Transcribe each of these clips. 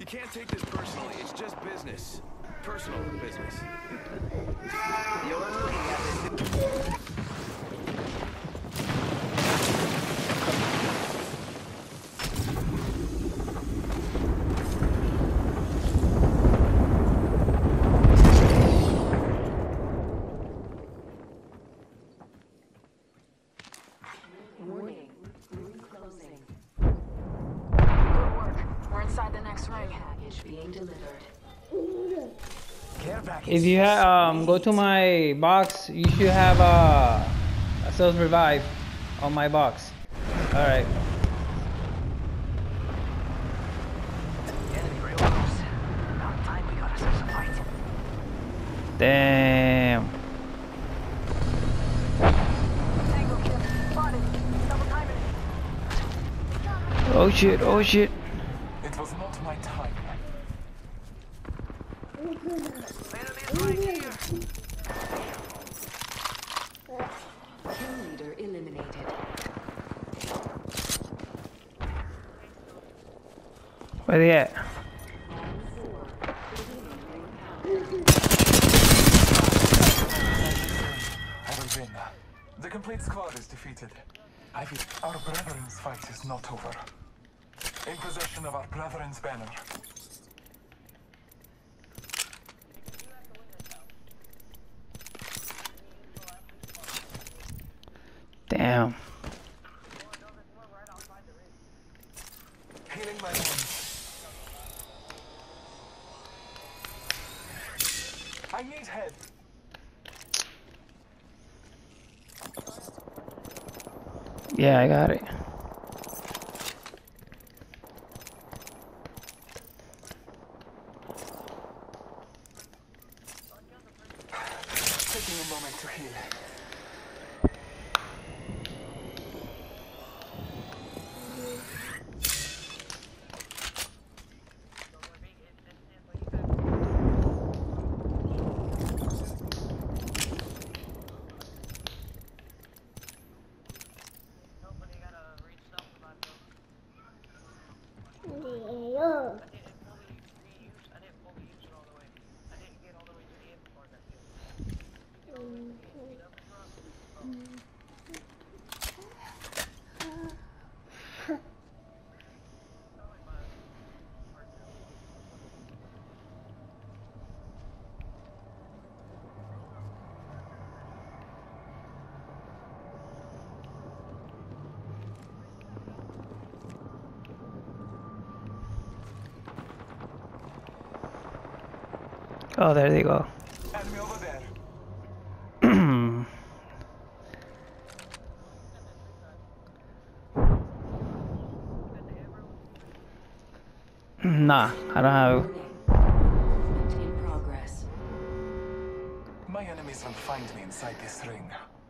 You can't take this personally. It's just business. Personal business. You're looking at this. Warning. Room closing. Good work. We're inside the next ring. Package being delivered. Care package. If you have go to my box, you should have a self revive on my box. All right. Enemy real close. About time we got ourselves a fight. Damn. Tango kill. Spotted. Double timing. Oh shit. Oh shit. It was not my time. Kill leader eliminated. Where they at? I will win. The complete squad is defeated. Our brethren's fight is not over. In possession of our brethren's banner. Damn. Healing my wounds. I need help. Yeah, I got it. Taking a moment to heal. Oh, there they go. Enemy over there. Nah, I don't have. Movement in progress. My enemies will find me inside this ring.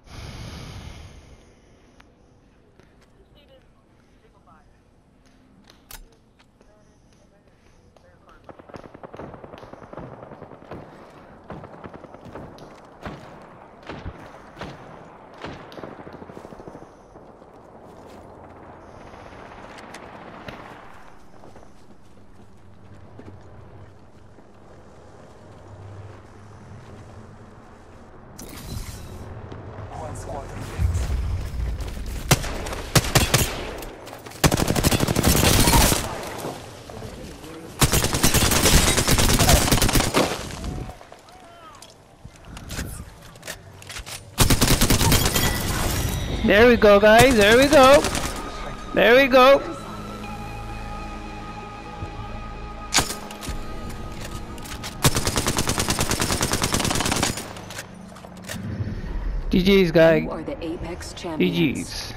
One squad remains. There we go, guys. There we go. There we go. GG's, guy. You are the Apex champions. GG's.